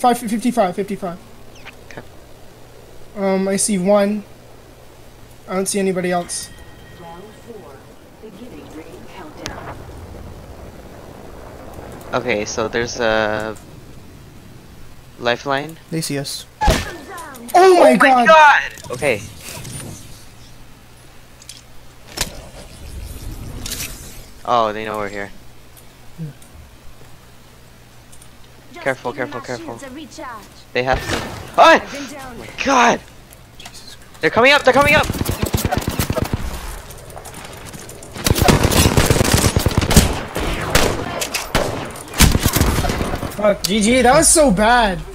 55. Okay. I see one. I don't see anybody else. Round 4. Beginning ring countdown. Okay, so there's a lifeline. They see us. Oh my god! Okay. Oh, they know we're here. Careful. They have to. Oh my god! They're coming up! Fuck, GG, that was so bad.